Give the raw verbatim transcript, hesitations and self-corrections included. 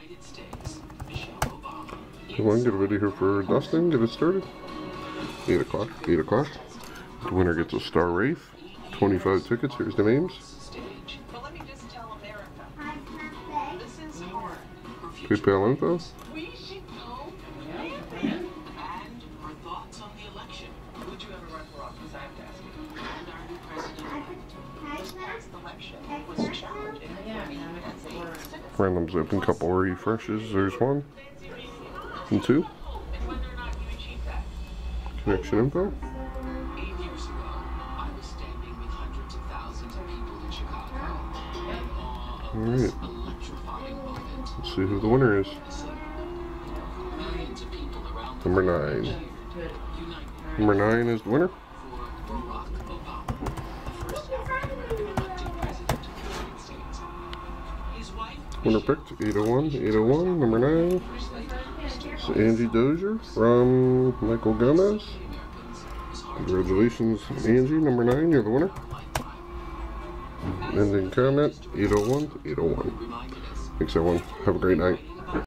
Come on, get a video here for Dustin. Get it started. eight o'clock. eight o'clock. The winner gets a Star Wraith. twenty-five tickets. Here's the names. PayPal info. Randoms open, couple refreshes. There's one and two. Connection info. Alright. Let's see who the winner is. Number nine. Number nine is the winner. Winner picked eight oh one, eight oh one, number nine. It's Angie Dozier from Michael Gomez. Congratulations, Angie, number nine, you're the winner. Ending comment eight oh one, eight oh one. Thanks everyone. Have a great night.